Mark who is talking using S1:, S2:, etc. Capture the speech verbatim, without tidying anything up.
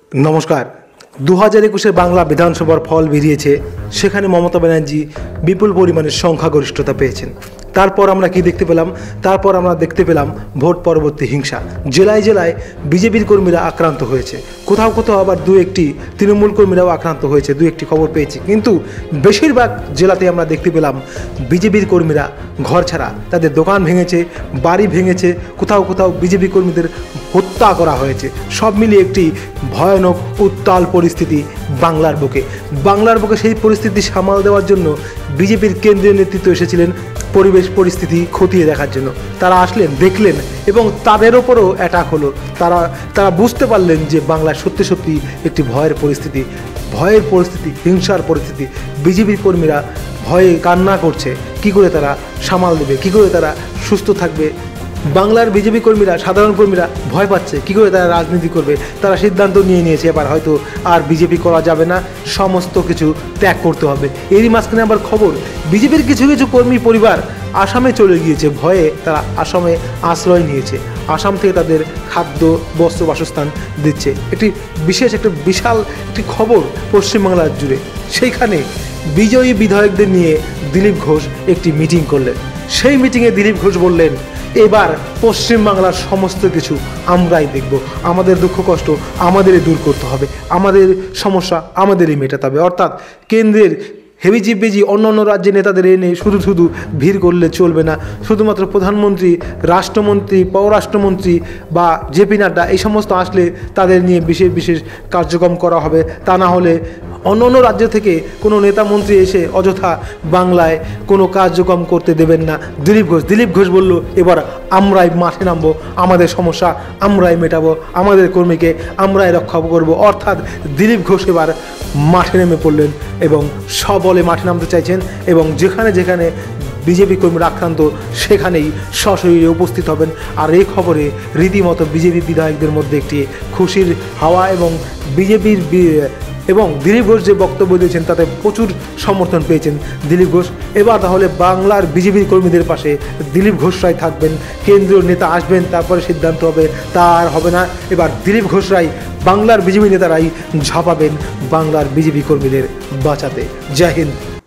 S1: নমস্কার। দু হাজার একুশের বাংলা বিধানসভার ফল বেরিয়েছে। সেখানে মমতা ব্যানার্জি বিপুল পরিমাণে সংখ্যাগরিষ্ঠতা পেয়েছেন। তারপর আমরা কি দেখতে পেলাম? তারপর আমরা দেখতে পেলাম ভোট পরবর্তী হিংসা। জেলায় জেলায় বিজেপির কর্মীরা আক্রান্ত হয়েছে, কোথাও কোথাও আবার দু একটি তৃণমূল কর্মীরাও আক্রান্ত হয়েছে, দু একটি খবর পেয়েছি। কিন্তু বেশিরভাগ জেলাতে আমরা দেখতে পেলাম বিজেপির কর্মীরা ঘর ছাড়া, তাদের দোকান ভেঙেছে, বাড়ি ভেঙেছে, কোথাও কোথাও বিজেপি কর্মীদের হত্যা করা হয়েছে। সব মিলিয়ে একটি ভয়ানক উত্তাল পরিস্থিতি বাংলার বুকে। বাংলার বুকে সেই পরিস্থিতি সামাল দেওয়ার জন্য বিজেপির কেন্দ্রীয় নেতৃত্ব এসেছিলেন পরিবেশ পরিস্থিতি খতিয়ে দেখার জন্য। তারা আসলেন, দেখলেন এবং তাদের ওপরও অ্যাটাক হলো। তারা তারা বুঝতে পারলেন যে বাংলায় সত্যি সত্যি একটি ভয়ের পরিস্থিতি, ভয়ের পরিস্থিতি, হিংসার পরিস্থিতি। বিজেপির কর্মীরা ভয়ে কান্না করছে। কি করে তারা সামাল দেবে, কি করে তারা সুস্থ থাকবে? বাংলার বিজেপি কর্মীরা, সাধারণ কর্মীরা ভয় পাচ্ছে। কী করে তারা রাজনীতি করবে? তারা সিদ্ধান্ত নিয়ে নিয়েছে এবার হয়তো আর বিজেপি করা যাবে না, সমস্ত কিছু ত্যাগ করতে হবে। এরই মাঝখানে আবার খবর, বিজেপির কিছু কিছু কর্মী পরিবার আসামে চলে গিয়েছে। ভয়ে তারা আসামে আশ্রয় নিয়েছে। আসাম থেকে তাদের খাদ্য, বস্ত্র, বাসস্থান দিচ্ছে। একটি বিশেষ একটা বিশাল একটি খবর পশ্চিমবাংলার জুড়ে। সেইখানে বিজয়ী বিধায়কদের নিয়ে দিলীপ ঘোষ একটি মিটিং করলেন। সেই মিটিংয়ে দিলীপ ঘোষ বললেন, এবার পশ্চিমবাংলার সমস্ত কিছু আমরাই দেখব, আমাদের দুঃখ কষ্ট আমাদেরই দূর করতে হবে, আমাদের সমস্যা আমাদেরই মেটাতে হবে। অর্থাৎ কেন্দ্রের হেভিজি বেজি অন্য অন্য রাজ্যের নেতাদের এনে শুধু শুধু ভিড় করলে চলবে না। শুধুমাত্র প্রধানমন্ত্রী, রাষ্ট্রমন্ত্রী, পররাষ্ট্রমন্ত্রী বা জেপি নাড্ডা এই সমস্ত আসলে তাদের নিয়ে বিশেষ বিশেষ কার্যক্রম করা হবে। তা না হলে অন্য অন্য রাজ্য থেকে কোনো নেতা মন্ত্রী এসে অযথা বাংলায় কোনো কার্যক্রম করতে দেবেন না দিলীপ ঘোষ। দিলীপ ঘোষ বলল, এবার আমরাই মাঠে নামবো, আমাদের সমস্যা আমরাই মেটাবো, আমাদের কর্মীকে আমরাই রক্ষা করব। অর্থাৎ দিলীপ ঘোষ এবার মাঠে নেমে পড়লেন এবং সবলে মাঠে নামতে চাইছেন এবং যেখানে যেখানে বিজেপি কর্মীরা আক্রান্ত সেখানেই সশরীরে উপস্থিত হবেন। আর এই খবরে রীতিমতো বিজেপি বিধায়কদের মধ্যে একটি খুশির হাওয়া এবং বিজেপির এবং দিলীপ ঘোষ যে বক্তব্য দিয়েছেন তাতে প্রচুর সমর্থন পেয়েছেন দিলীপ ঘোষ। এবার তাহলে বাংলার বিজেপির কর্মীদের পাশে দিলীপ ঘোষরাই থাকবেন, কেন্দ্রীয় নেতা আসবেন, তারপরে সিদ্ধান্ত হবে। তা আর হবে না, এবার দিলীপ ঘোষরাই, বাংলার বিজেপি নেতারাই ঝাঁপাবেন বাংলার বিজেপি কর্মীদের বাঁচাতে। জয় হিন্দ।